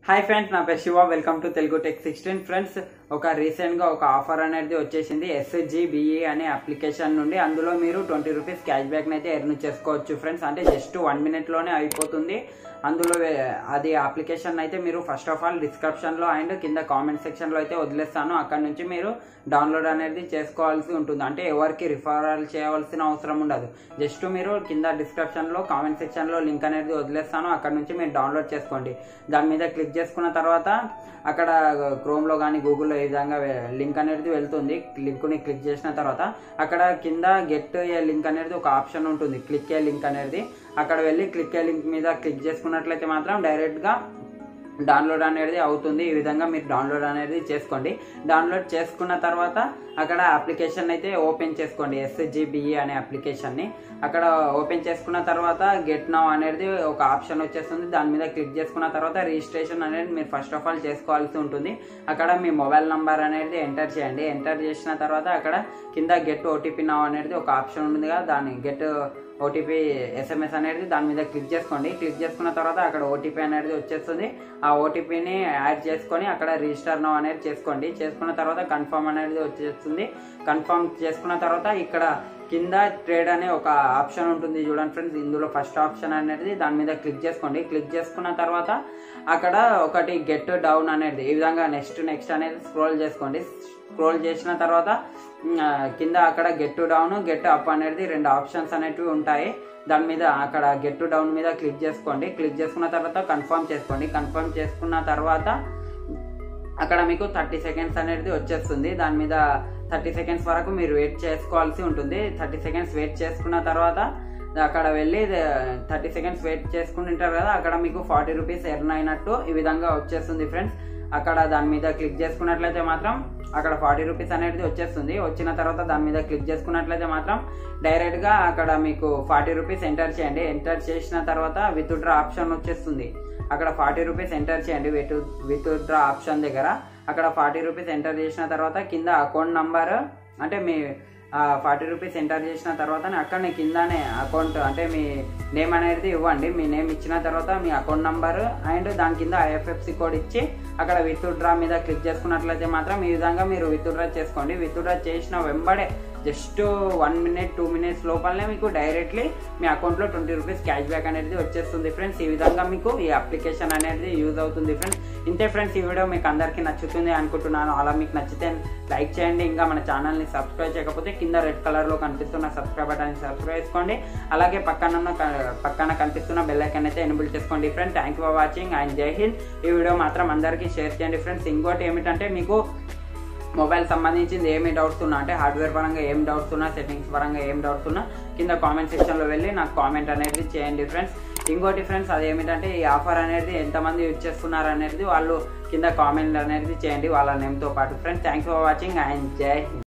Hi friends, నా పేరు Shiva. Welcome to Telugu tech 16. Friends, recent గా ఒక ఆఫర్ అనేది వచ్చేసింది SGBE అనే అప్లికేషన్ నుండి. అందులో మీరు 20 రూపీస్ క్యాష్ బ్యాక్ అయితే ఎర్న్ చేసుకోవచ్చు ఫ్రెండ్స్. అంటే జస్ట్ 1 minute లోనే అయిపోతుంది. అందులో అది అప్లికేషన్ అయితే మీరు ఫస్ట్ ఆఫ్ ఆల్ డిస్క్రిప్షన్ లో అండ్ కింద కామెంట్ సెక్షన్ లో అయితే వదిలేస్తాను. అక్కడ నుంచి మీరు డౌన్లోడ్ అనేది చేసుకోవాల్సి ఉంటుంది. అంటే ఎవరికి రిఫరల్ చేయవలసిన అవసరం ఉండదు. జస్ట్ మీరు కింద డిస్క్రిప్షన్ లో కామెంట్ సెక్షన్ లో లింక్ అనేది వదిలేస్తాను. అక్కడ నుంచి మీరు డౌన్లోడ్ చేసుకోండి. దాని మీద క్లిక్ చేసుకున్న తర్వాత అక్కడ క్రోమ్ లో కానీ గూగుల్లో ఈ విధంగా లింక్ అనేది వెళ్తుంది. లింక్ ని క్లిక్ చేసిన తర్వాత అక్కడ కింద గెట్ ఏ లింక్ అనేది ఒక ఆప్షన్ ఉంటుంది. క్లిక్ ఏ లింక్ అనేది అక్కడ వెళ్ళి క్లిక్ ఏ లింక్ మీద క్లిక్ చేసుకున్నట్లయితే మాత్రం డైరెక్ట్ గా డౌన్లోడ్ అనేది అవుతుంది. ఈ విధంగా మీరు డౌన్లోడ్ అనేది చేసుకోండి. డౌన్లోడ్ చేసుకున్న తర్వాత అక్కడ అప్లికేషన్ అయితే ఓపెన్ చేసుకోండి. SGBE అనే అప్లికేషన్ ని అక్కడ ఓపెన్ చేసుకున్న తర్వాత గెట్ నౌ అనేది ఒక ఆప్షన్ వచ్చేస్తుంది. దాని మీద క్లిక్ చేసుకున్న తర్వాత రిజిస్ట్రేషన్ అనేది మీరు ఫస్ట్ ఆఫ్ ఆల్ చేసుకోవాల్సి ఉంటుంది. అక్కడ మీ మొబైల్ నంబర్ అనేది ఎంటర్ చేయండి. ఎంటర్ చేసిన తర్వాత అక్కడ కింద గెట్ OTP నౌ అనేది ఒక ఆప్షన్ ఉంటుంది కదా, దాన్ని గెట్ OTP SMS అనేది దాని మీద క్లిక్ చేసుకోండి. క్లిక్ చేసుకున్న తర్వాత అక్కడ OTP అనేది వచ్చేస్తుంది. ఆ OTPని యాడ్ చేసుకొని అక్కడ రిజిస్టర్ నౌ అనేది చేసుకోండి. చేసుకున్న తర్వాత కన్ఫర్మ్ అనేది వచ్చేస్తుంది. కన్ఫర్మ్ చేసుకున్న తర్వాత ఇక్కడ కింద ట్రేడ్ అనే ఒక ఆప్షన్ ఉంటుంది చూడండి ఫ్రెండ్స్. ఇందులో ఫస్ట్ ఆప్షన్ అనేది దాని మీద క్లిక్ చేసుకోండి. క్లిక్ చేసుకున్న తర్వాత అక్కడ ఒకటి గెట్ డౌన్ అనేది ఈ విధంగా నెక్స్ట్ అనేది స్క్రోల్ చేసుకోండి. స్క్రోల్ చేసిన తర్వాత కింద అక్కడ గెట్ డౌన్ గెట్ అప్ అనేది 2 ఆప్షన్స్ అనేటివి ఉంటాయి. దాని మీద అక్కడ గెట్ డౌన్ మీద క్లిక్ చేసుకోండి. క్లిక్ చేసుకున్న తర్వాత కన్ఫర్మ్ చేసుకోండి. కన్ఫర్మ్ చేసుకున్న తర్వాత అక్కడ మీకు 30 seconds అనేది వచ్చేస్తుంది. దాని మీద 30 seconds వరకు మీరు వెయిట్ చేసుకోవాల్సి ఉంటుంది. 30 seconds వెయిట్ చేసుకున్న తర్వాత అక్కడ వెళ్ళి 30 seconds వెయిట్ చేసుకుంటుంటారు కదా, అక్కడ మీకు 40 రూపీస్ ఎర్న్ అయినట్టు ఈ విధంగా వచ్చేస్తుంది ఫ్రెండ్స్. అక్కడ దాని మీద క్లిక్ చేసుకున్నట్లయితే మాత్రం అక్కడ 40 రూపీస్ అనేది వచ్చేస్తుంది. వచ్చిన తర్వాత దాని మీద క్లిక్ చేసుకున్నట్లయితే మాత్రం డైరెక్ట్ గా అక్కడ మీకు 40 రూపీస్ ఎంటర్ చేయండి. ఎంటర్ చేసిన తర్వాత విత్ డ్రా ఆప్షన్ వచ్చేస్తుంది. అక్కడ 40 రూపీస్ ఎంటర్ చేయండి విత్ డ్రా ఆప్షన్ దగ్గర. అక్కడ 40 రూపీస్ ఎంటర్ చేసిన తర్వాత కింద అకౌంట్ నంబర్ అంటే మీ 40 రూపీస్ ఎంటర్ చేసిన తర్వాత అక్కడనే కిందనే అకౌంట్ అంటే మీ నేమ్ అనేది ఇవ్వండి. మీ నేమ్ ఇచ్చిన తర్వాత మీ అకౌంట్ నంబర్ అండ్ దాని కింద IFSC కోడ్ ఇచ్చి అక్కడ విత్ డ్రా మీద క్లిక్ చేసుకున్నట్లయితే మాత్రం ఈ విధంగా మీరు విత్ డ్రా చేసుకోండి. విత్ డ్రా చేసిన వెంబడే జస్ట్ 1 minute 2 minutes లోపలనే మీకు డైరెక్ట్లీ మీ అకౌంట్లో 20 రూపీస్ క్యాష్ బ్యాక్ అనేది వచ్చేస్తుంది ఫ్రెండ్స్. ఈ విధంగా మీకు ఈ అప్లికేషన్ అనేది యూజ్ అవుతుంది ఫ్రెండ్స్. ఇంతే ఫ్రెండ్స్, ఈ వీడియో మీకు అందరికీ నచ్చుతుంది అనుకుంటున్నాను. అలా మీకు నచ్చితే లైక్ చేయండి. ఇంకా మన ఛానల్ని సబ్స్క్రైబ్ చేయకపోతే కింద రెడ్ కలర్లో కనిపిస్తున్న సబ్స్క్రైబ్ బటన్ని సబ్స్క్రైబ్ చేసుకోండి. అలాగే పక్కన కనిపిస్తున్న బెల్ ఐకాన్ అయితే ఎనేబుల్ చేసుకోండి friends. Thank you for watching and Jai Hind. ఈ వీడియో మాత్రం అందరికీ షేర్ చేయండి ఫ్రెండ్స్. ఇంకోటి ఏమిటంటే మీకు మొబైల్ సంబంధించింది ఏమి డౌట్స్ ఉన్నా అంటే హార్డ్వేర్ పరంగా ఏం డౌట్స్ ఉన్నా సెట్టింగ్స్ పరంగా ఏం డౌట్స్ ఉన్నా కింద కామెంట్ సెక్షన్లో వెళ్ళి నాకు కామెంట్ అనేది చేయండి ఫ్రెండ్స్. ఇంకోటి ఫ్రెండ్స్, అదేమిటంటే ఈ ఆఫర్ అనేది ఎంతమంది యూజ్ చేస్తున్నారు అనేది వాళ్ళు కింద కామెంట్ అనేది చేయండి వాళ్ళ నేమ్తో పాటు friends. Thank you for watching and Jai Hind.